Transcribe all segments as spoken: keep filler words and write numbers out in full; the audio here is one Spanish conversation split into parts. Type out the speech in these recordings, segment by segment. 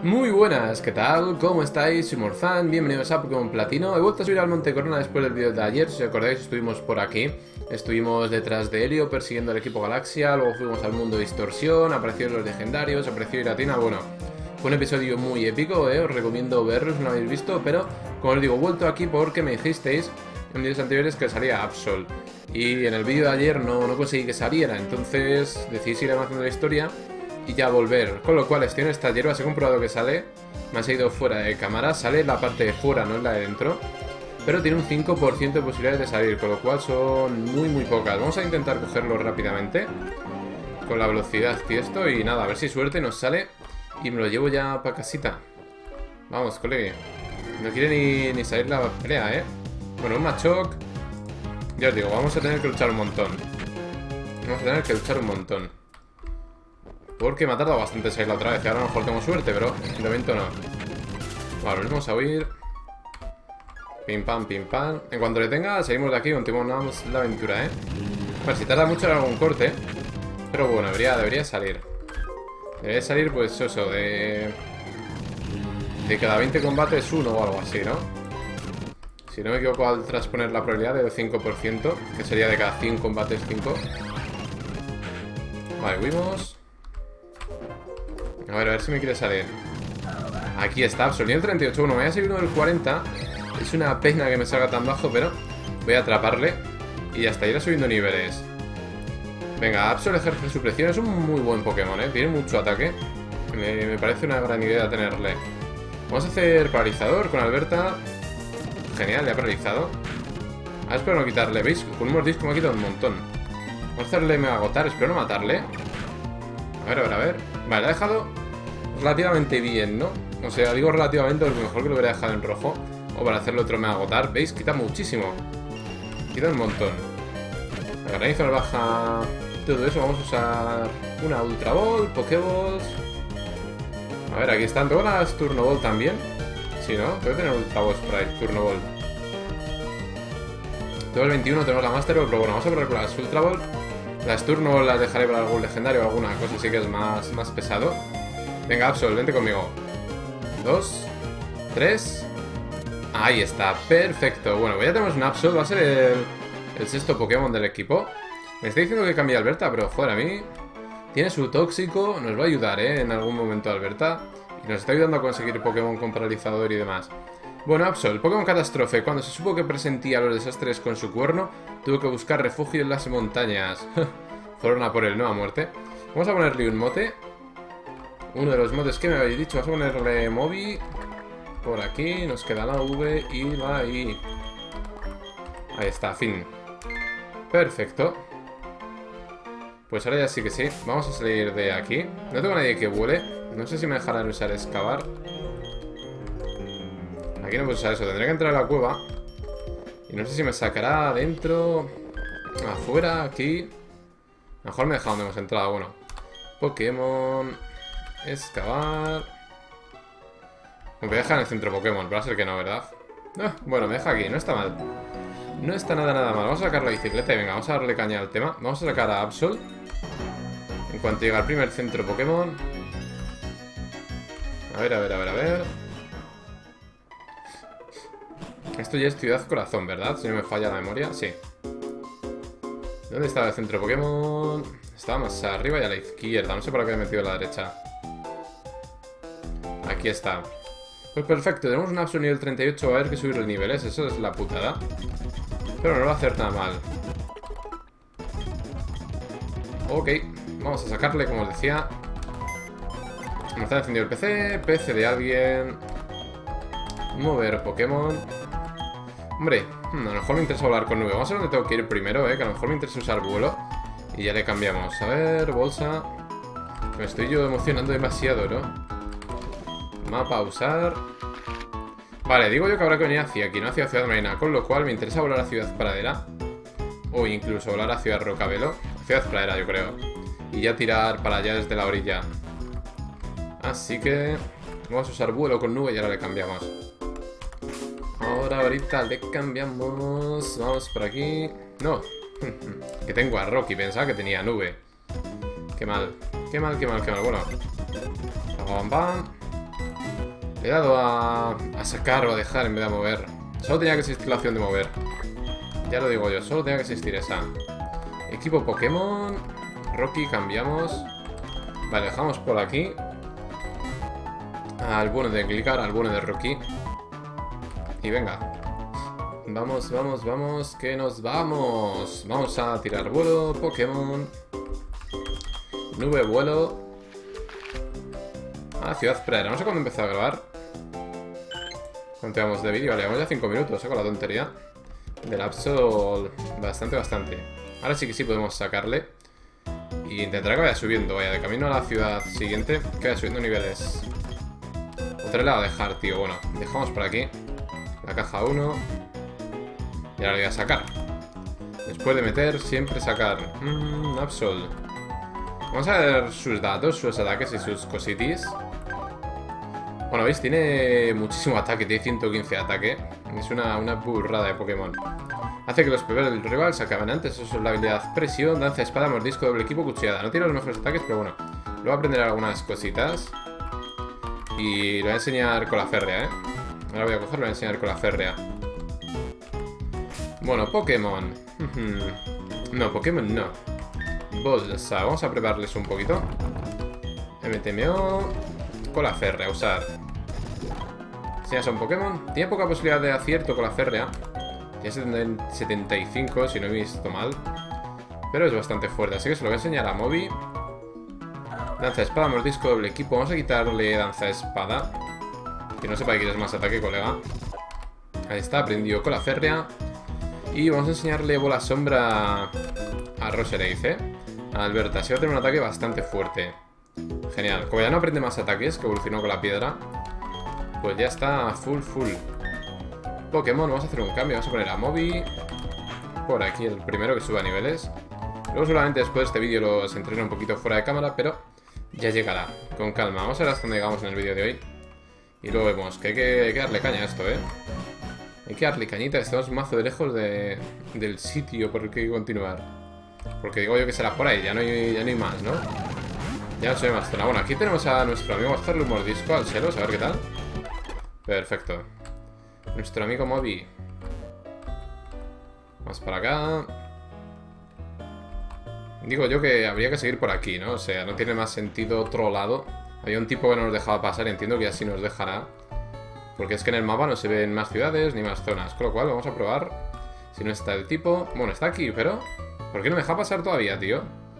Muy buenas, ¿qué tal? ¿Cómo estáis? Soy Morzan, bienvenidos a Pokémon Platino. He vuelto a subir al Monte Corona después del vídeo de ayer. Si os acordáis, estuvimos por aquí. Estuvimos detrás de Helio persiguiendo al equipo Galaxia. Luego fuimos al mundo Distorsión, aparecieron los legendarios, apareció Giratina. Bueno, fue un episodio muy épico, ¿eh? Os recomiendo verlo si no lo habéis visto. Pero, como os digo, he vuelto aquí porque me dijisteis en vídeos anteriores que salía Absol. Y en el vídeo de ayer no, no conseguí que saliera. Entonces decidí seguir avanzando la historia y ya volver, con lo cual estoy en esta hierba, se he comprobado que sale, me ha salido fuera de cámara, sale la parte de fuera, no en la de dentro, pero tiene un cinco por ciento de posibilidades de salir, con lo cual son muy muy pocas. Vamos a intentar cogerlo rápidamente, con la velocidad que esto, y nada, a ver si suerte nos sale y me lo llevo ya para casita. Vamos, colega, no quiere ni, ni salir la pelea, eh. Bueno, un Machoc, ya os digo, vamos a tener que luchar un montón, vamos a tener que luchar un montón. Porque me ha tardado bastante salir la otra vez. Y ahora a lo mejor tengo suerte, pero de momento no. Vale, vamos a huir. Pim pam, pim pam. En cuanto le tenga, salimos de aquí y continuamos la aventura, ¿eh? Bueno, si tarda mucho en algún corte. Pero bueno, debería, debería salir. Debería salir, pues eso, de... De cada veinte combates uno o algo así, ¿no? Si no me equivoco, al transponer la probabilidad del cinco por ciento, que sería de cada cien combates cinco. Vale, huimos. A ver, a ver si me quiere salir. Aquí está, Absol, el treinta y ocho. Bueno, me voy a seguir uno del cuarenta. Es una pena que me salga tan bajo, pero voy a atraparle y ya está, irá subiendo niveles. Venga, Absol ejerce su presión. Es un muy buen Pokémon, ¿eh? Tiene mucho ataque. Me, me parece una gran idea tenerle. Vamos a hacer paralizador con Alberta. Genial, le ha paralizado. A ver, espero no quitarle. ¿Veis? Con un mordisco me ha quitado un montón. Vamos a hacerle mega agotar. Espero no matarle. A ver, a ver, a ver. Vale, lo ha dejado relativamente bien, ¿no? O sea, digo relativamente porque mejor que lo hubiera dejado en rojo. O para hacerle otro mega agotar. ¿Veis? Quita muchísimo. Quita un montón. La granizo nos baja todo eso. Vamos a usar una Ultra Ball, Pokéballs. A ver, aquí están todas las Turno Ball también. Sí, ¿no? Tengo que tener Ultra Balls por ahí, Turno Ball. Tengo el veintiuno, tenemos la Master Ball, pero bueno, vamos a probar con las Ultra Ball. Las Turno las dejaré para algún legendario o alguna cosa así que es más, más pesado. Venga, Absol, vente conmigo. Dos, tres. Ahí está, perfecto. Bueno, pues ya tenemos un Absol, va a ser el, el sexto Pokémon del equipo. Me está diciendo que cambie Alberta, pero joder, a mí tiene su tóxico, nos va a ayudar, ¿eh? En algún momento Alberta. Y nos está ayudando a conseguir Pokémon con paralizador y demás. Bueno, Absol, Pokémon Catástrofe. Cuando se supo que presentía los desastres con su cuerno, tuvo que buscar refugio en las montañas. Fueron a por él, no a muerte. Vamos a ponerle un mote. Uno de los motes que me habéis dicho. Vamos a ponerle Moby. Por aquí, nos queda la V y la I. Ahí está, fin. Perfecto. Pues ahora ya sí que sí. Vamos a salir de aquí. No tengo a nadie que vuele. No sé si me dejarán usar excavar. Aquí no puedo usar eso, tendré que entrar a la cueva. Y no sé si me sacará adentro, afuera, aquí. A lo mejor me deja donde hemos entrado, bueno. Pokémon. Excavar. Me voy a dejar en el centro Pokémon, va a ser que no, ¿verdad? Ah, bueno, me deja aquí, no está mal. No está nada, nada mal. Vamos a sacar la bicicleta y venga, vamos a darle caña al tema. Vamos a sacar a Absol en cuanto llegue al primer centro Pokémon. A ver, a ver, a ver, a ver. Esto ya es Ciudad Corazón, ¿verdad? Si no me falla la memoria, sí. ¿Dónde estaba el centro Pokémon? Estaba más arriba y a la izquierda. No sé por qué he metido a la derecha. Aquí está. Pues perfecto, tenemos un Absol nivel treinta y ocho. Va a haber que subir los niveles, eso es la putada. Pero no lo va a hacer nada mal. Ok, vamos a sacarle, como os decía. Me está encendido el P C. P C de alguien. Mover Pokémon. Hombre, a lo mejor me interesa volar con nube. Vamos a ver dónde tengo que ir primero, eh. Que a lo mejor me interesa usar vuelo. Y ya le cambiamos. A ver, bolsa. Me estoy yo emocionando demasiado, ¿no? Mapa a usar. Vale, digo yo que habrá que venir hacia aquí, no hacia Ciudad Marina. Con lo cual me interesa volar a Ciudad Pradera. O incluso volar a Ciudad Rocabelo. Ciudad Pradera, yo creo. Y ya tirar para allá desde la orilla. Así que vamos a usar vuelo con nube y ahora le cambiamos. Ahora, ahorita le cambiamos. Vamos por aquí. No. Que tengo a Rocky. Pensaba que tenía nube. Qué mal. Qué mal, qué mal, qué mal. Bueno. Pam, pam. Le he dado a, a sacar o a dejar en vez de a mover. Solo tenía que existir la opción de mover. Ya lo digo yo, solo tenía que existir esa. Equipo Pokémon. Rocky, cambiamos. Vale, dejamos por aquí al bueno de Gligar, al bueno de Rocky. Y venga. Vamos, vamos, vamos, que nos vamos. Vamos a tirar vuelo, Pokémon. Nube, vuelo. Ah, Ciudad Pradera. No sé cuándo empezó a grabar. ¿Cuánto llevamos de vídeo? Vale, llevamos ya cinco minutos, ¿eh? Con la tontería del Absol. Bastante, bastante. Ahora sí que sí podemos sacarle. Y intentaré que vaya subiendo. Vaya, de camino a la ciudad siguiente, que vaya subiendo niveles. Otra la voy a dejar, tío. Bueno, dejamos por aquí la caja uno. Y ahora le voy a sacar. Después de meter, siempre sacar. Mmm, Absol. Vamos a ver sus datos, sus ataques y sus cositis. Bueno, veis, tiene muchísimo ataque, tiene ciento quince de ataque. Es una, una burrada de Pokémon. Hace que los poderes del rival se acaben antes. Eso es la habilidad presión, danza, espada, mordisco, doble equipo, cuchillada. No tiene los mejores ataques, pero bueno. Luego aprenderé algunas cositas. Y lo voy a enseñar con la férrea, ¿eh? Ahora voy a cogerlo y lo voy a enseñar con la férrea. Bueno, Pokémon. No, Pokémon no. Bolsa. Vamos a prepararles un poquito. M T M O. Con la férrea, usar. Enseñas a un Pokémon. Tiene poca posibilidad de acierto con la férrea. Tiene setenta y cinco, si no he visto mal. Pero es bastante fuerte, así que se lo voy a enseñar a Moby. Danza espada, mordisco, doble equipo. Vamos a quitarle danza espada. Que no sepa que quieres más ataque, colega. Ahí está, aprendido con la férrea. Y vamos a enseñarle bola sombra a Roserade, ¿eh? A Alberta. Así va a tener un ataque bastante fuerte. Genial. Como ya no aprende más ataques, que evolucionó con la piedra, pues ya está full, full. Pokémon, vamos a hacer un cambio. Vamos a poner a Moby por aquí, el primero que suba niveles. Luego seguramente después de este vídeo los entreno un poquito fuera de cámara, pero ya llegará, con calma. Vamos a ver hasta dónde llegamos en el vídeo de hoy. Y luego vemos que hay que, hay que darle caña a esto, ¿eh? Hay que darle cañita, estamos un mazo de lejos de, del sitio por el que hay que continuar. Porque digo yo que será por ahí, ya no hay, ya no hay más, ¿no? Ya no se ve más zona. Bueno, aquí tenemos a nuestro amigo. Vamos a hacerle un mordisco al Xelos, a ver qué tal. Perfecto. Nuestro amigo Moby. Vamos para acá. Digo yo que habría que seguir por aquí, ¿no? O sea, no tiene más sentido otro lado. Había un tipo que no nos dejaba pasar, entiendo que así nos dejará. Porque es que en el mapa no se ven más ciudades ni más zonas. Con lo cual vamos a probar si no está el tipo. Bueno, está aquí, pero ¿por qué no me deja pasar todavía, tío?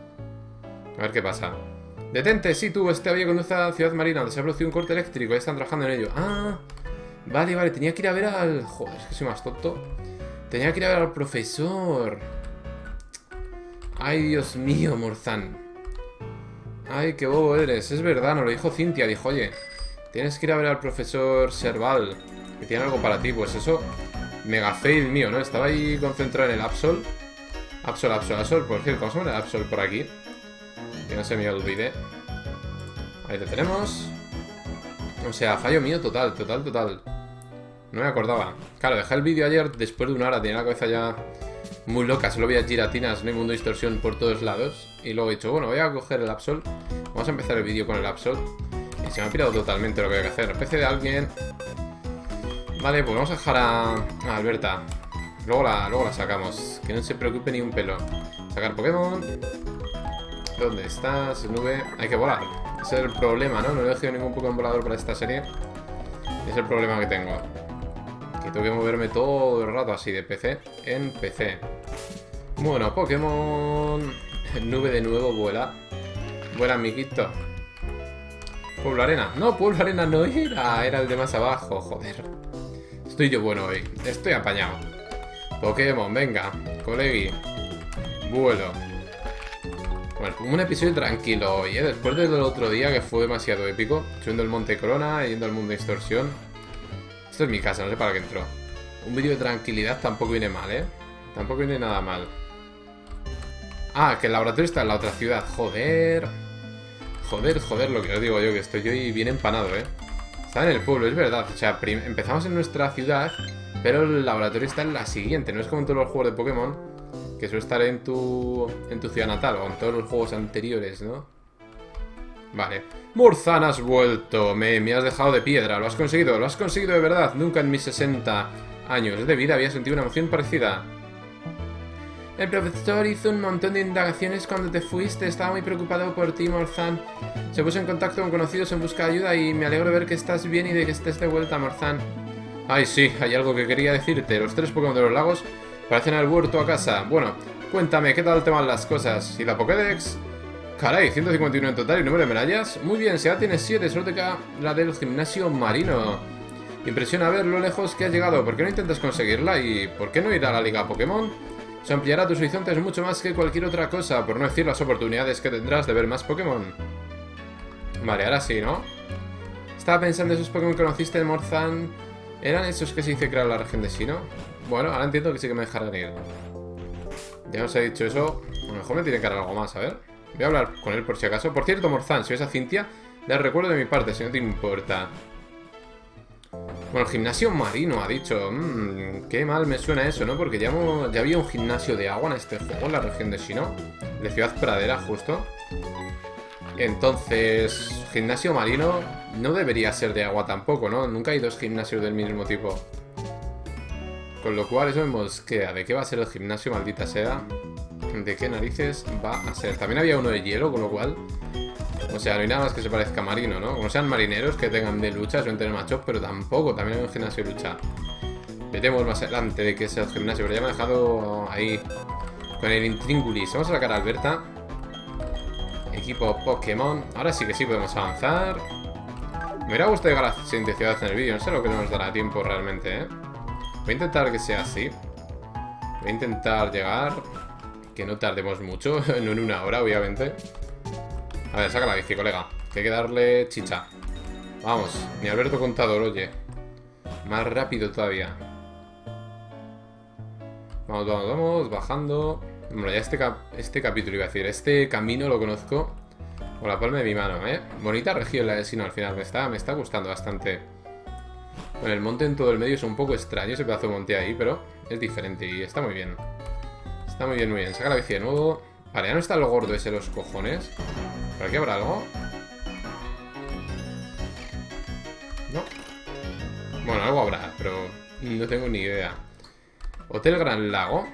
A ver qué pasa. Detente, sí, tú, este había conduce a Ciudad Marina, donde se ha producido un corte eléctrico y están trabajando en ello. Ah, vale, vale, tenía que ir a ver al... Joder, es que soy más tonto. Tenía que ir a ver al profesor. Ay, Dios mío, Morzán. Ay, qué bobo eres. Es verdad, nos lo dijo Cintia. Dijo, oye, tienes que ir a ver al profesor Serval, que tiene algo para ti. Pues eso, mega fail mío, ¿no? Estaba ahí concentrado en el Absol. Absol, Absol, Absol. Por cierto, vamos a ver el Absol por aquí, que no se me olvide. Ahí lo tenemos. O sea, fallo mío total, total, total. No me acordaba. Claro, dejé el vídeo ayer después de una hora. Tenía la cabeza ya muy loca. Solo veía giratinas, no hay mundo de distorsión por todos lados. Y luego he dicho, bueno, voy a coger el Absol. Vamos a empezar el vídeo con el Absol. Y se me ha pirado totalmente lo que hay que hacer. P C de alguien. Vale, pues vamos a dejar a, a Alberta. Luego la, luego la sacamos. Que no se preocupe ni un pelo. Sacar Pokémon. ¿Dónde estás, nube? Hay que volar. Ese es el problema, ¿no? No he elegido ningún Pokémon volador para esta serie. Es el problema que tengo. Que tengo que moverme todo el rato así de P C en P C. Bueno, Pokémon. Nube de nuevo vuela. Vuela, amiguito. Pueblo Arena. No, Pueblo Arena no era. Era el de más abajo, joder. Estoy yo bueno hoy. Estoy apañado. Pokémon, venga. Colegui. Vuelo. Bueno, un episodio tranquilo hoy, ¿eh? Después del otro día que fue demasiado épico. Subiendo el Monte Corona, yendo al mundo de distorsión. Esto es mi casa, no sé para qué entró. Un vídeo de tranquilidad tampoco viene mal, ¿eh? Tampoco viene nada mal. Ah, que el laboratorio está en la otra ciudad. Joder. Joder, joder, lo que os digo yo, que estoy hoy bien empanado, ¿eh? Está en el pueblo, es verdad. O sea, empezamos en nuestra ciudad, pero el laboratorio está en la siguiente. No es como en todos los juegos de Pokémon, que suele estar en tu, en tu ciudad natal, o en todos los juegos anteriores, ¿no? Vale. Morzan, has vuelto. Me, me has dejado de piedra. Lo has conseguido. Lo has conseguido de verdad. Nunca en mis sesenta años de vida había sentido una emoción parecida. El profesor hizo un montón de indagaciones cuando te fuiste. Estaba muy preocupado por ti, Morzan. Se puso en contacto con conocidos en busca de ayuda y me alegro de ver que estás bien y de que estés de vuelta, Morzan. Ay, sí, hay algo que quería decirte. Los tres Pokémon de los lagos parecen haber vuelto a casa. Bueno, cuéntame, ¿qué tal te van las cosas? ¿Y la Pokédex? Caray, ciento cincuenta y uno en total y número de medallas. Muy bien, si ya tienes siete, solo te queda la del gimnasio marino. Impresiona ver lo lejos que has llegado. ¿Por qué no intentas conseguirla? ¿Y por qué no ir a la Liga Pokémon? Se ampliará tus horizontes mucho más que cualquier otra cosa, por no decir las oportunidades que tendrás de ver más Pokémon. Vale, ahora sí, ¿no? Estaba pensando esos Pokémon que conociste en Morzan. ¿Eran esos que se dice crear la región de Sinnoh? Bueno, ahora entiendo que sí que me dejarán ir. Ya os he dicho eso. A lo mejor me tiene que dar algo más, a ver. Voy a hablar con él por si acaso. Por cierto, Morzan, si ves a Cynthia, le recuerdo de mi parte, si no te importa. Bueno, el gimnasio marino, ha dicho. Mmm, qué mal me suena eso, ¿no? Porque ya, ya había un gimnasio de agua en este juego, en la región de Sinnoh. De Ciudad Pradera, justo. Entonces, gimnasio marino no debería ser de agua tampoco, ¿no? Nunca hay dos gimnasios del mismo tipo. Con lo cual eso me mosquea. ¿De qué va a ser el gimnasio, maldita sea? ¿De qué narices va a ser? También había uno de hielo, con lo cual... O sea, no hay nada más que se parezca a marino, ¿no? Como sean marineros que tengan de lucha, suelen tener machos, pero tampoco. También hay un gimnasio de lucha. Veremos más adelante de qué es el gimnasio, pero ya me he dejado ahí con el Intríngulis. Vamos a sacar a Alberta. Equipo Pokémon. Ahora sí que sí podemos avanzar. Me hubiera gustado llegar a la siguiente ciudad en el vídeo. No sé lo que nos dará tiempo realmente, ¿eh? Voy a intentar que sea así. Voy a intentar llegar. Que no tardemos mucho. No en una hora, obviamente. A ver, saca la bici, colega. Que hay que darle chicha. Vamos, ni Alberto Contador, oye. Más rápido todavía. Vamos, vamos, vamos, bajando. Bueno, ya este, cap este capítulo iba a decir. Este camino lo conozco con la palma de mi mano, ¿eh? Bonita región la de Sinnoh al final. Me está, me está gustando bastante. Bueno, el monte en todo el medio es un poco extraño, ese pedazo de monte ahí, pero es diferente y está muy bien. Está muy bien, muy bien. Saca la bici de nuevo. Vale, ya no está lo gordo ese, los cojones. ¿Por aquí habrá algo? No. Bueno, algo habrá, pero no tengo ni idea. Hotel Gran Lago.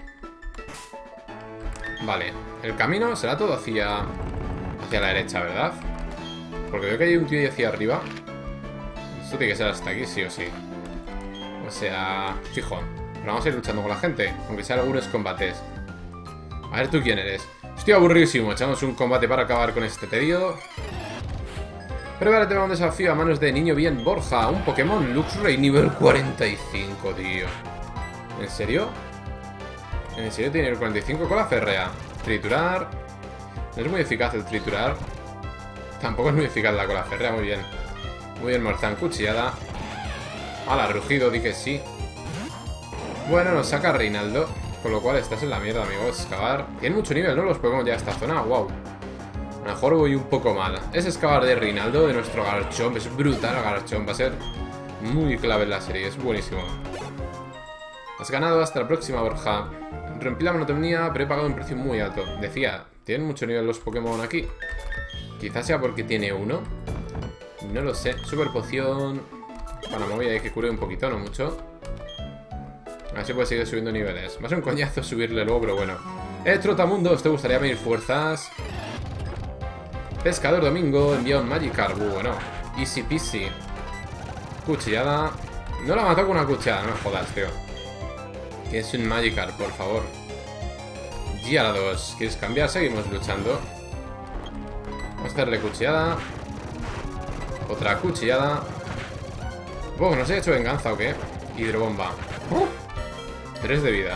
Vale, el camino será todo hacia hacia la derecha, ¿verdad? Porque veo que hay un tío ahí hacia arriba. Esto tiene que ser hasta aquí, sí o sí. O sea, fijo. Pero vamos a ir luchando con la gente, aunque sean algunos combates. A ver, ¿tú quién eres? Estoy aburridísimo, echamos un combate para acabar con este tedio. Prepárate para un desafío a manos de Niño Bien Borja. Un Pokémon Luxray nivel cuarenta y cinco, tío. ¿En serio? ¿En serio tiene nivel cuarenta y cinco? Cola férrea. Triturar. No es muy eficaz el triturar. Tampoco es muy eficaz la cola férrea, muy bien. Muy bien, Morzan, cuchillada. Ala, rugido, di que sí. Bueno, nos saca Reinaldo. Con lo cual estás en la mierda, amigo. Excavar. Tiene mucho nivel, ¿no? Los Pokémon ya a esta zona. Wow. A lo mejor voy un poco mal. Ese excavar de Reinaldo, de nuestro Garchomp. Es brutal Garchomp. Va a ser muy clave en la serie. Es buenísimo. Has ganado. Hasta la próxima, Borja. Rompí la monotonía, pero he pagado un precio muy alto. Decía, ¿tienen mucho nivel los Pokémon aquí? Quizás sea porque tiene uno. No lo sé. Super poción. Bueno, me voy a ir que cure un poquito, no mucho. A ver si puede seguir subiendo niveles. Va a ser un coñazo subirle luego, pero bueno. Eh, Trotamundos, ¿te gustaría medir fuerzas? Pescador Domingo envía un Magikarp. Bueno, easy peasy. Cuchillada. No la mató con una cuchillada, no me jodas, tío. Que es un Magikarp, por favor. Gyarados, ¿quieres cambiar? Seguimos luchando. Vamos a hacerle cuchillada. Otra cuchillada. Bueno, no sé si he hecho venganza o qué. Hidrobomba. ¡Uh! tres de vida.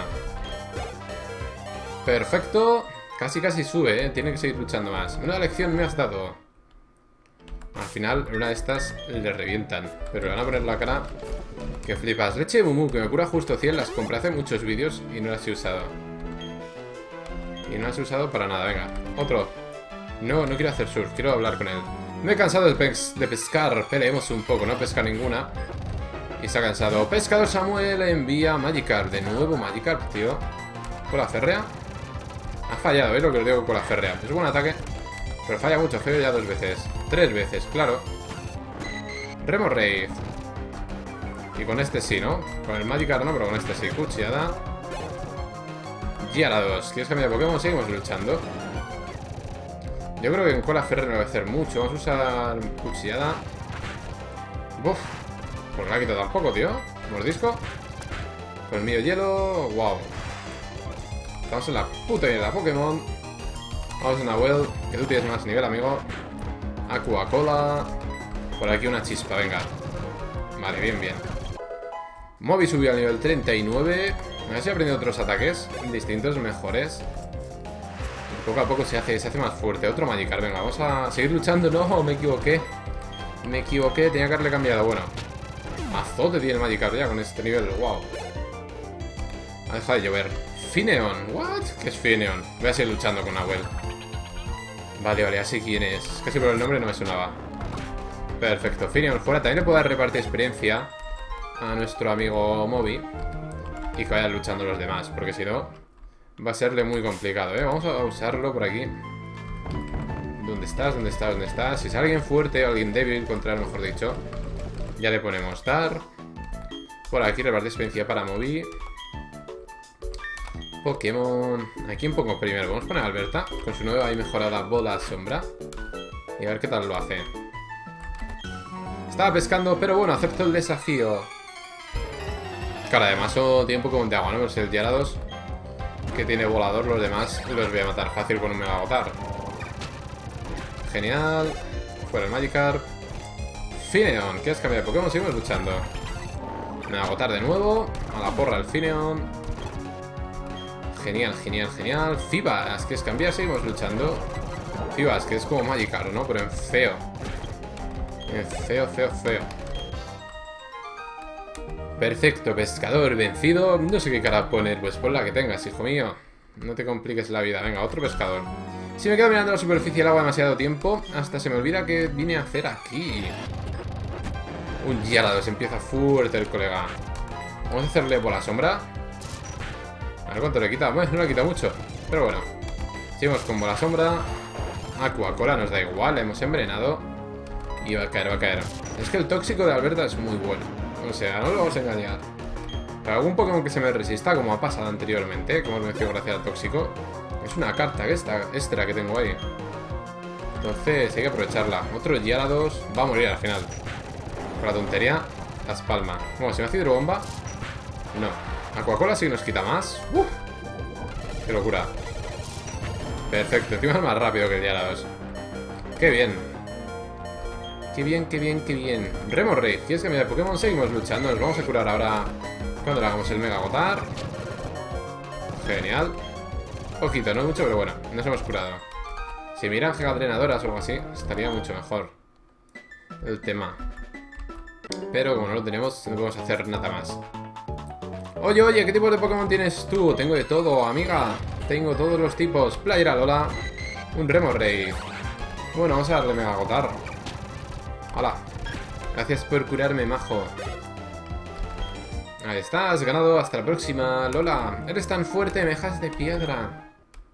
Perfecto. Casi casi sube, ¿eh? Tiene que seguir luchando más. Una lección me has dado. Al final, una de estas le revientan. Pero le van a poner la cara que flipas. Leche de Mumu, que me cura justo cien. Las compré hace muchos vídeos y no las he usado. Y no las he usado para nada. Venga, otro. No, no quiero hacer surf. Quiero hablar con él. Me he cansado de, pes de pescar. Peleemos un poco. No pesca ninguna. Y se ha cansado. Pescador Samuel envía Magikarp. De nuevo Magikarp, tío. Con la férrea. Ha fallado, ¿veis lo que os digo con la férrea? Es buen ataque, pero falla mucho. Feo ya dos veces. Tres veces, claro. Remoraid. Y con este sí, ¿no? Con el Magikarp no, pero con este sí. Cuchillada. Gyarados. ¿Quieres cambiar de Pokémon? Seguimos luchando. Yo creo que en Cola Ferre no va a hacer mucho. Vamos a usar Cuchillada. Buf. Pues no la quito tampoco, tío. Mordisco. Colmillo hielo. Wow. Estamos en la puta mierda Pokémon. Vamos a una Well. Que tú tienes más nivel, amigo. Aqua Cola. Por aquí una chispa, venga. Vale, bien, bien. Moby subió al nivel treinta y nueve. A ver si he aprendido otros ataques distintos, mejores. Poco a poco se hace, se hace más fuerte. Otro Magikarp, venga, vamos a seguir luchando. No, me equivoqué. Me equivoqué, tenía que haberle cambiado. Bueno, azote tiene el Magikarp ya con este nivel. Wow. Ha dejado de llover. Fineon, what? ¿Qué es Fineon? Voy a seguir luchando con Nahuel. Vale, vale, así quién es. Casi por el nombre no me sonaba. Perfecto, Fineon fuera. También le puedo dar repartir experiencia a nuestro amigo Moby. Y que vayan luchando los demás, porque si no va a serle muy complicado, ¿eh? Vamos a usarlo por aquí. ¿Dónde estás? ¿Dónde estás? ¿Dónde estás? Si es alguien fuerte o alguien débil contra él, mejor dicho, ya le ponemos dar. Por aquí repartir experiencia para Moby. Pokémon. ¿A quién pongo primero? Vamos a poner a Alberta con su nueva y mejorada bola sombra. Y a ver qué tal lo hace. Estaba pescando, pero bueno, acepto el desafío. Claro, además son, tiene un Pokémon de agua, ¿no? Pero si el Gyarados, que tiene volador, los demás los voy a matar fácil con un Mega Agotar. Genial. Fuera el Magikarp. Fineon, ¿quieres cambiar de Pokémon? Seguimos luchando. Mega Agotar de nuevo. A la porra el Fineon. Genial, genial, genial. Fibas, ¿quieres cambiar? Seguimos luchando. Fibas, que es como Magikarp, ¿no? Pero en feo. En feo, feo, feo. Perfecto, pescador vencido. No sé qué cara poner, pues pon la que tengas, hijo mío. No te compliques la vida. Venga, otro pescador. Si me quedo mirando la superficie del agua demasiado tiempo, hasta se me olvida qué vine a hacer aquí. Un Gyarados, empieza fuerte el colega. Vamos a hacerle bola sombra. A ver cuánto le quita. Bueno, no le quita mucho, pero bueno. Seguimos con bola sombra. Aqua Cola nos da igual, hemos envenenado. Y va a caer, va a caer. Es que el tóxico de Alberta es muy bueno. O sea, no lo vamos a engañar. Para algún Pokémon que se me resista, como ha pasado anteriormente, como os mencioné gracias al tóxico, es una carta esta, extra que tengo ahí. Entonces hay que aprovecharla. Otro Gyarados va a morir al final. Por la tontería, las palmas. Bueno, si me hace hidrobomba, no. Aquacola sí nos quita más. Uf, qué locura. Perfecto, encima es más rápido que el Gyarados. Qué bien. Qué bien, qué bien, qué bien. Remoraid, ¿quieres cambiar de Pokémon? Seguimos luchando. Nos vamos a curar ahora cuando le hagamos el Mega Agotar. Genial. Poquito, no mucho, pero bueno, nos hemos curado. Si miran Gigadrenadoras o algo así, estaría mucho mejor el tema. Pero como no lo tenemos, no podemos hacer nada más. Oye, oye, ¿qué tipo de Pokémon tienes tú? Tengo de todo, amiga. Tengo todos los tipos. Playera Lola. Un Remoraid. Bueno, vamos a darle Mega Agotar. Hola. Gracias por curarme, majo. Ahí está, has ganado. Hasta la próxima, Lola. Eres tan fuerte, me dejas de piedra.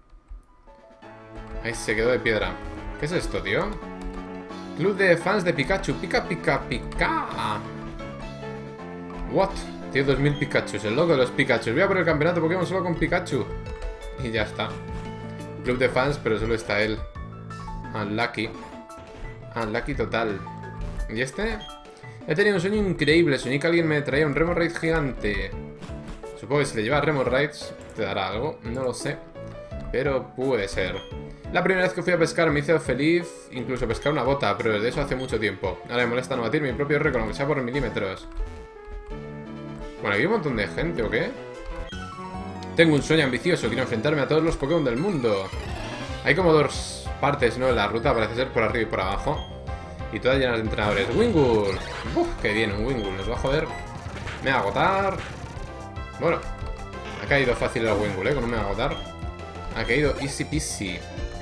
Ahí se quedó de piedra. ¿Qué es esto, tío? Club de fans de Pikachu. Pica, pica, pica. What? Tiene dos mil Pikachus. El loco de los Pikachus. Voy a por el campeonato Pokémon solo con Pikachu. Y ya está. Club de fans, pero solo está él. Unlucky. Unlucky total. ¿Y este? He tenido un sueño increíble. Soñé que alguien me traía un Remoraid gigante. Supongo que si le llevas Remoraids te dará algo. No lo sé. Pero puede ser. La primera vez que fui a pescar me hizo feliz incluso pescar una bota, pero desde eso hace mucho tiempo. Ahora me molesta no batir mi propio récord, aunque sea por milímetros. Bueno, aquí hay un montón de gente, ¿o qué? Tengo un sueño ambicioso. Quiero enfrentarme a todos los Pokémon del mundo. Hay como dos partes, ¿no? En la ruta, parece ser por arriba y por abajo. Y todas llenas de entrenadores. Wingull. Uf, qué bien, un Wingull. Nos va a joder. Me va a agotar. Bueno, ha caído fácil el Wingull, ¿eh? Con un me va a agotar. Ha caído easy peasy.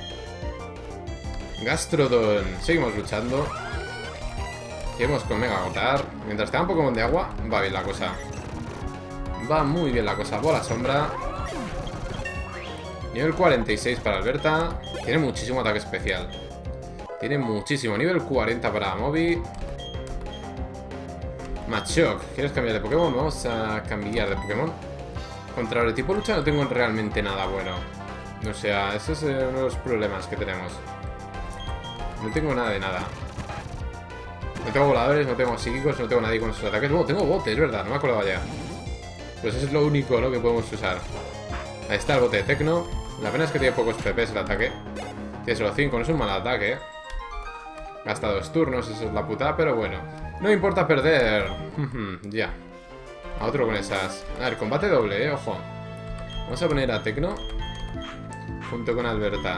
Gastrodon. Seguimos luchando. Seguimos con Mega Agotar. Mientras tenga un Pokémon de agua, va bien la cosa. Va muy bien la cosa. Bola sombra. Nivel cuarenta y seis para Alberta. Tiene muchísimo ataque especial. Tiene muchísimo. Nivel cuarenta para Moby. Machoke. ¿Quieres cambiar de Pokémon? Vamos a cambiar de Pokémon. Contra el tipo lucha no tengo realmente nada bueno. O sea, ese es uno de los problemas que tenemos. No tengo nada de nada. No tengo voladores, no tengo psíquicos, no tengo nadie con esos ataques. Bueno, tengo botes, es verdad, no me acordaba ya. Pues eso es lo único, ¿no?, que podemos usar. Ahí está el bote de Tecno. La pena es que tiene pocos P Ps el ataque. Tiene solo cinco, no es un mal ataque. Gasta dos turnos, eso es la putada, pero bueno. No me importa perder. Ya. A otro con esas. A ver, combate doble, eh, ojo. Vamos a poner a Tecno junto con Alberta.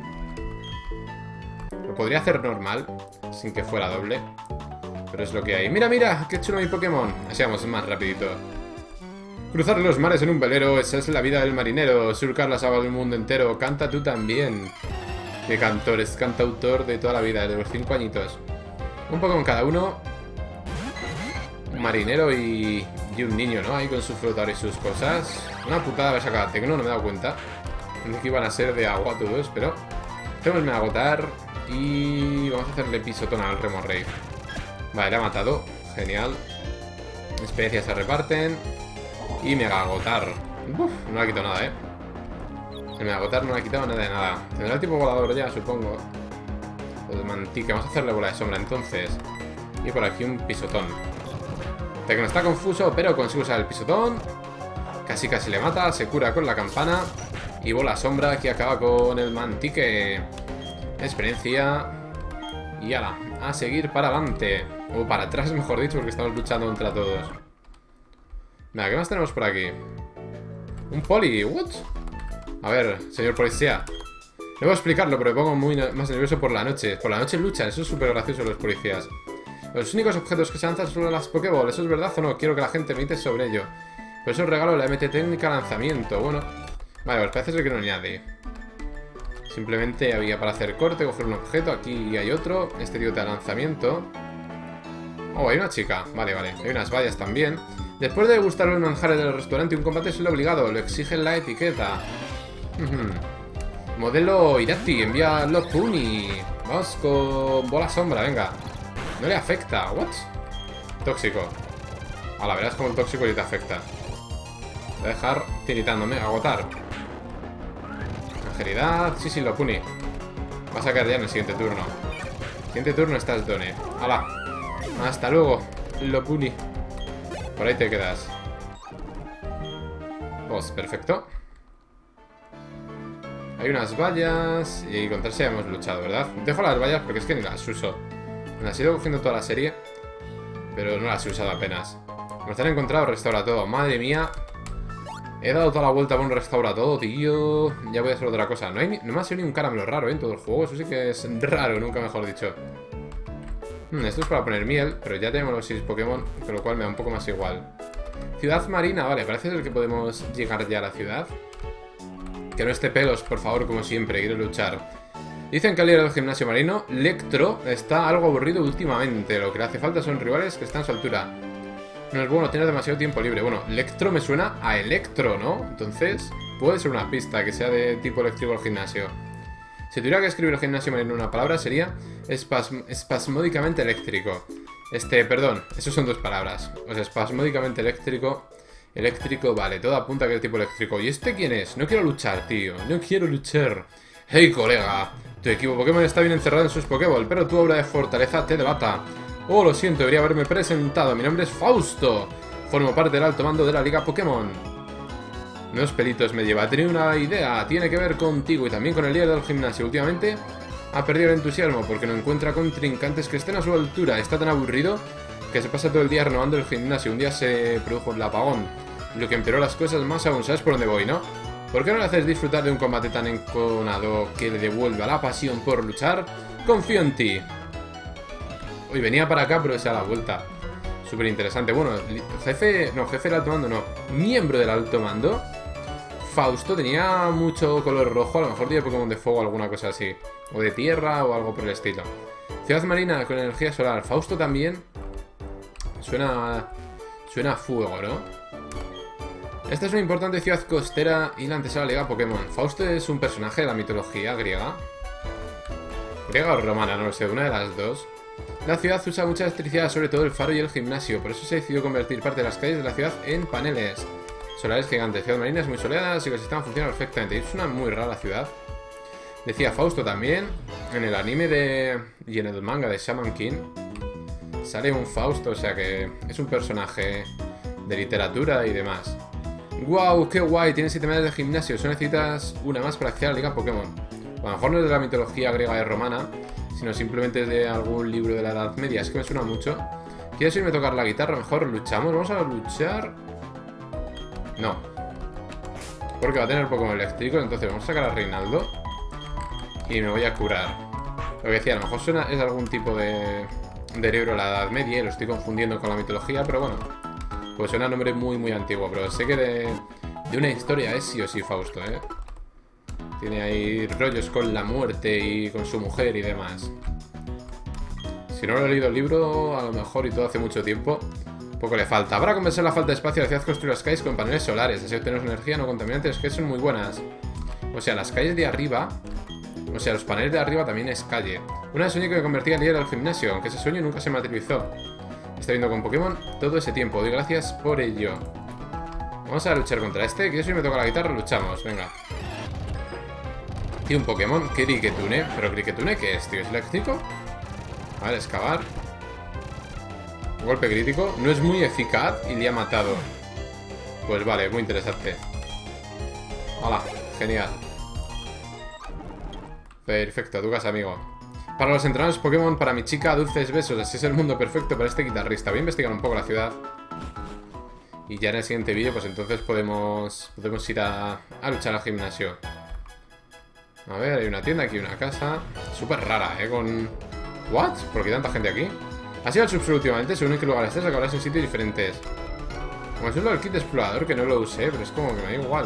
Lo podría hacer normal, sin que fuera doble. Pero es lo que hay. ¡Mira, mira! ¡Qué chulo mi Pokémon! Así vamos más rapidito. Cruzar los mares en un velero, esa es la vida del marinero. Surcar las aguas del mundo entero. Canta tú también. Qué cantor, es cantautor de toda la vida, de los cinco añitos. Un Pokémon cada uno. Un marinero y, y un niño, ¿no? Ahí con su flotador y sus cosas. Una putada haber sacado a Tecno, no me he dado cuenta. Pensé que iban a ser de agua todos, pero... Tenemos que agotar. Y vamos a hacerle pisotón al Remorrey. Vale, le ha matado. Genial. Especias se reparten. Y Mega Agotar. Uf, no le ha quitado nada, eh. El Mega Agotar no le ha quitado nada de nada. Tendrá el tipo volador ya, supongo. Pues mantique. Vamos a hacerle bola de sombra entonces. Y por aquí un pisotón. Tecno está confuso, pero consigue usar el pisotón. Casi casi le mata. Se cura con la campana. Y bola sombra que acaba con el mantique. Experiencia. Y ala, a seguir para adelante. O para atrás, mejor dicho, porque estamos luchando contra todos. Venga, ¿qué más tenemos por aquí? Un poli, ¿what? A ver, señor policía. Debo explicarlo, pero me pongo muy más nervioso por la noche. Por la noche luchan, eso es súper gracioso los policías. Los únicos objetos que se lanzan son las Pokéball, ¿eso es verdad o no? Quiero que la gente medite sobre ello. Por eso os regalo la M T técnica lanzamiento. Bueno, vale, pues parece ser que no hay nadie. Simplemente había para hacer corte, coger un objeto. Aquí hay otro. Este tío de lanzamiento. Oh, hay una chica. Vale, vale. Hay unas vallas también. Después de gustar los manjares del restaurante, un combate es lo obligado. Lo exige la etiqueta. Modelo Irati. Envía Lopuni. Vamos con bola sombra, venga. No le afecta. ¿What? Tóxico. A la verdad es como el tóxico y te afecta. Voy a dejar tiritándome. Agotar. Angelidad. Sí, sí, Lopuni. Va a sacar ya en el siguiente turno. Siguiente turno estás Done. ¡Hala! Hasta luego, Lopuni. Por ahí te quedas. Pues perfecto. Hay unas vallas. Y contra ese hemos luchado, ¿verdad? Dejo las vallas porque es que ni las uso. Me las he ido cogiendo toda la serie, pero no las he usado apenas. Me están encontrado, restaura todo. Madre mía. He dado toda la vuelta por un restaura todo, tío. Ya voy a hacer otra cosa. No, hay ni, no me ha salido ni un caramelo raro, ¿eh? En todo el juego. Eso sí que es raro, nunca mejor dicho. Hmm, esto es para poner miel, pero ya tenemos los seis Pokémon, con lo cual me da un poco más igual. Ciudad marina, vale, parece ser que podemos llegar ya a la ciudad. Que no esté pelos, por favor, como siempre, quiero luchar. Dicen que el líder del gimnasio marino, Lectro, está algo aburrido últimamente. Lo que le hace falta son rivales que están a su altura. No es bueno tener demasiado tiempo libre. Bueno, Lectro me suena a Electro, ¿no? Entonces, puede ser una pista que sea de tipo eléctrico el gimnasio. Si tuviera que escribir el gimnasio marino en una palabra, sería espasm espasmódicamente eléctrico. Este, perdón, esos son dos palabras. O sea, espasmódicamente eléctrico. Eléctrico, vale, todo apunta a que es tipo eléctrico. ¿Y este quién es? No quiero luchar, tío. No quiero luchar. Hey, colega. Tu equipo Pokémon está bien encerrado en sus Pokéball, pero tu obra de fortaleza te delata. Oh, lo siento, debería haberme presentado. Mi nombre es Fausto. Formo parte del alto mando de la Liga Pokémon. Unos pelitos me lleva. Tenía una idea. Tiene que ver contigo y también con el líder del gimnasio. Últimamente ha perdido el entusiasmo porque no encuentra contrincantes que estén a su altura. Está tan aburrido que se pasa todo el día renovando el gimnasio. Un día se produjo el apagón, lo que empeoró las cosas más aún. ¿Sabes por dónde voy, no? ¿Por qué no le haces disfrutar de un combate tan enconado que le devuelva la pasión por luchar? Confío en ti. Hoy venía para acá, pero se da la vuelta. Súper interesante. Bueno, jefe... No, jefe del alto mando, no. Miembro del alto mando. Fausto tenía mucho color rojo. A lo mejor tiene Pokémon de fuego o alguna cosa así. O de tierra o algo por el estilo. Ciudad marina con energía solar. Fausto también. Suena... Suena a fuego, ¿no? Esta es una importante ciudad costera y la antesala Liga Pokémon. Fausto es un personaje de la mitología griega. Griega o romana, no lo sé, una de las dos. La ciudad usa mucha electricidad, sobre todo el faro y el gimnasio. Por eso se decidió convertir parte de las calles de la ciudad en paneles solares gigantes. Ciudad marina es muy soleada, así que el sistema funciona perfectamente. Y es una muy rara ciudad. Decía Fausto también. En el anime de... y en el manga de Shaman King sale un Fausto, o sea que es un personaje de literatura y demás. ¡Wow! ¡Qué guay! Tienes siete medallas de gimnasio. Solo necesitas una más para acceder a la Liga Pokémon. A lo mejor no es de la mitología griega y romana, sino simplemente es de algún libro de la Edad Media. Es que me suena mucho. ¿Quieres irme a tocar la guitarra? Mejor luchamos. Vamos a luchar. No. Porque va a tener Pokémon eléctricos. Entonces vamos a sacar a Reinaldo. Y me voy a curar. Lo que decía, a lo mejor suena, es algún tipo de, de libro de la Edad Media. Y lo estoy confundiendo con la mitología, pero bueno. Pues suena a nombre muy muy antiguo. Pero sé que de, de una historia es sí o sí Fausto, ¿eh? Tiene ahí rollos con la muerte y con su mujer y demás. Si no lo he leído el libro, a lo mejor y todo hace mucho tiempo, poco le falta. Para compensar la falta de espacio, la ciudad construye las calles con paneles solares. Así obtenemos energía no contaminantes que son muy buenas. O sea, las calles de arriba... O sea, los paneles de arriba también es calle. Una vez soñé que me convertía en líder del gimnasio, aunque ese sueño nunca se materializó. Estoy viendo con Pokémon todo ese tiempo. Doy gracias por ello. Vamos a luchar contra este. Que si me toca la guitarra, luchamos. Venga. Y un Pokémon, Cricketune. ¿Pero Cricketune qué es, tío? ¿Es eléctrico? Vale, excavar. Golpe crítico. No es muy eficaz y le ha matado. Pues vale, muy interesante. Hola, genial. Perfecto, tu casa, amigo. Para los entrenadores Pokémon, para mi chica, dulces besos. Así es el mundo perfecto para este guitarrista. Voy a investigar un poco la ciudad. Y ya en el siguiente vídeo, pues entonces podemos, podemos ir a, a luchar al gimnasio. A ver, hay una tienda aquí, una casa. Súper rara, ¿eh? Con... ¿What? ¿Por qué hay tanta gente aquí? Ha sido el subsuelo últimamente, según en qué lugar estés, acabarás en sitios diferentes. Como es el kit de explorador, que no lo usé, pero es como que me da igual.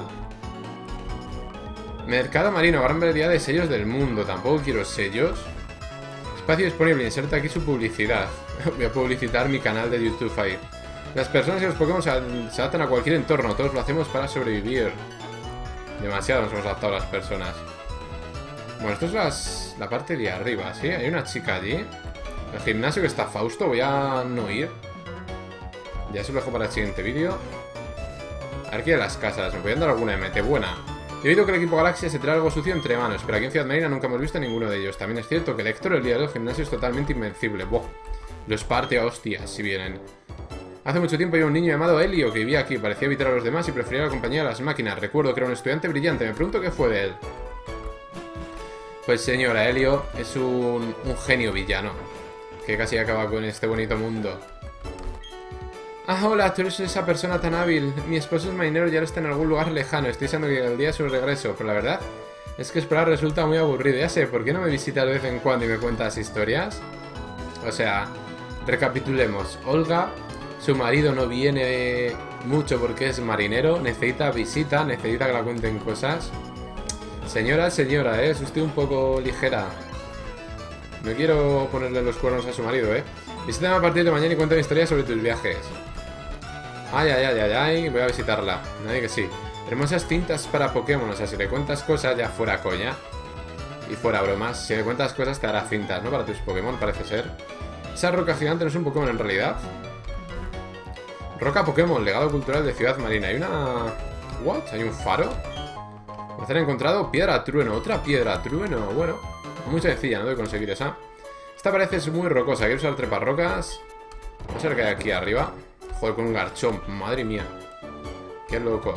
Mercado marino, gran variedad de sellos del mundo. Tampoco quiero sellos. Espacio disponible, inserta aquí su publicidad. Voy a publicitar mi canal de YouTube ahí. Las personas y los Pokémon se adaptan a cualquier entorno. Todos lo hacemos para sobrevivir. Demasiado nos hemos adaptado a las personas. Bueno, esto es las, la parte de arriba, ¿sí? Hay una chica allí. El gimnasio que está Fausto. Voy a no ir. Ya se lo dejo para el siguiente vídeo. A ver, aquí de las casas. Me podrían dar alguna M T buena. He oído que el equipo Galaxia se trae algo sucio entre manos, pero aquí en Ciudad Marina nunca hemos visto a ninguno de ellos. También es cierto que el Héctor, el líder del gimnasio, es totalmente invencible. Buah. Los parte a hostias si vienen. Hace mucho tiempo había un niño llamado Helio que vivía aquí. Parecía evitar a los demás y prefería la compañía de las máquinas. Recuerdo que era un estudiante brillante. Me pregunto qué fue de él. Pues señora, Helio es un, un genio villano que casi acaba con este bonito mundo. Ah, hola, tú eres esa persona tan hábil. Mi esposo es marinero y ahora está en algún lugar lejano. Estoy deseando que llegue el día de su regreso, pero la verdad es que esperar resulta muy aburrido. Ya sé, ¿por qué no me visitas de vez en cuando y me cuentas historias? O sea, recapitulemos. Olga, su marido no viene mucho porque es marinero. Necesita visita, necesita que la cuenten cosas. Señora, señora, ¿eh? Es usted un poco ligera. No quiero ponerle los cuernos a su marido, ¿eh? Visítame a partir de mañana y cuéntame historias sobre tus viajes. Ay, ay, ay, ay, ay. Voy a visitarla. Nadie que sí. Hermosas cintas para Pokémon. O sea, si le cuentas cosas, ya fuera coña. Y fuera bromas. Si le cuentas cosas, te hará cintas, ¿no? Para tus Pokémon, parece ser. Esa roca gigante no es un Pokémon en realidad. Roca Pokémon, legado cultural de Ciudad Marina. Hay una... ¿What? ¿Hay un faro? Me han encontrado piedra trueno. Otra piedra trueno. Bueno, muy sencilla, ¿no? De conseguir esa. Esta parece ser muy rocosa. Quiero usar treparrocas. Vamos a ver qué hay aquí arriba. Joder, con un garchón. Madre mía. Qué loco.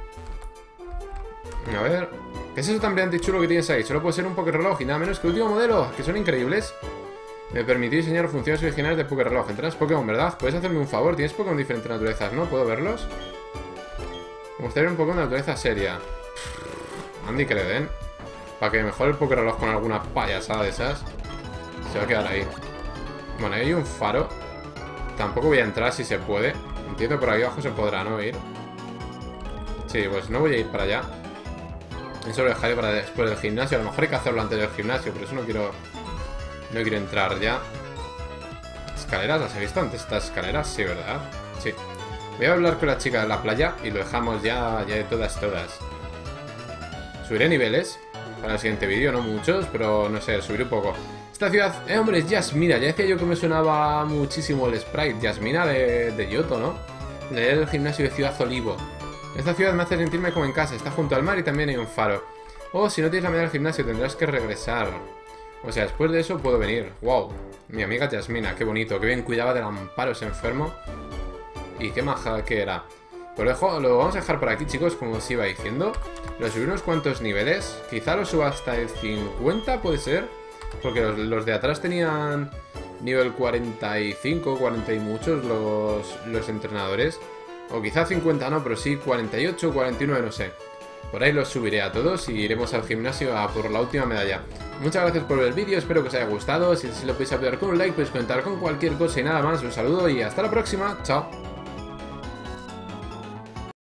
A ver. ¿Qué es eso tan brillante y chulo que tienes ahí? Solo puede ser un Pokéreloj y nada menos que el último modelo. Que son increíbles. Me permití diseñar funciones originales de Pokéreloj. Entrenas Pokémon, ¿verdad? ¿Puedes hacerme un favor? Tienes Pokémon de diferentes naturalezas, ¿no? ¿Puedo verlos? Me gustaría un Pokémon de naturaleza seria. Andy, que le den. Para que mejore el Pokéreloj con alguna payasada de esas. Se va a quedar ahí. Bueno, ahí hay un faro. Tampoco voy a entrar si se puede. Entiendo que por ahí abajo se podrá, ¿no? Ir. Sí, pues no voy a ir para allá. Eso lo dejaré para después del gimnasio. A lo mejor hay que hacerlo antes del gimnasio. Por eso no quiero... No quiero entrar ya. ¿Escaleras? ¿Las he visto antes estas escaleras? Sí, ¿verdad? Sí. Voy a hablar con la chica de la playa y lo dejamos ya, ya de todas, todas. Subiré niveles para el siguiente vídeo, no muchos, pero no sé, subiré un poco. Esta ciudad, eh hombre, es Yasmina. Ya decía yo que me sonaba muchísimo el sprite. Yasmina de, de Yoto, ¿no? El gimnasio de Ciudad Olivo. Esta ciudad me hace sentirme como en casa. Está junto al mar y también hay un faro. Oh, si no tienes la medalla del gimnasio tendrás que regresar. O sea, después de eso puedo venir. Wow. Mi amiga Yasmina, qué bonito. Qué bien cuidaba del Amparo ese enfermo. Y qué maja que era. Pues lo, dejo, lo vamos a dejar por aquí, chicos, como os iba diciendo. Lo subí unos cuantos niveles. Quizá lo suba hasta el cincuenta, puede ser. Porque los, los de atrás tenían nivel cuarenta y cinco, cuarenta y muchos los, los entrenadores. O quizá cincuenta no, pero sí cuarenta y ocho, cuarenta y nueve, no sé. Por ahí los subiré a todos y iremos al gimnasio a por la última medalla. Muchas gracias por ver el vídeo, espero que os haya gustado. Si, si lo podéis apoyar con un like, podéis comentar con cualquier cosa y nada más. Un saludo y hasta la próxima. Chao.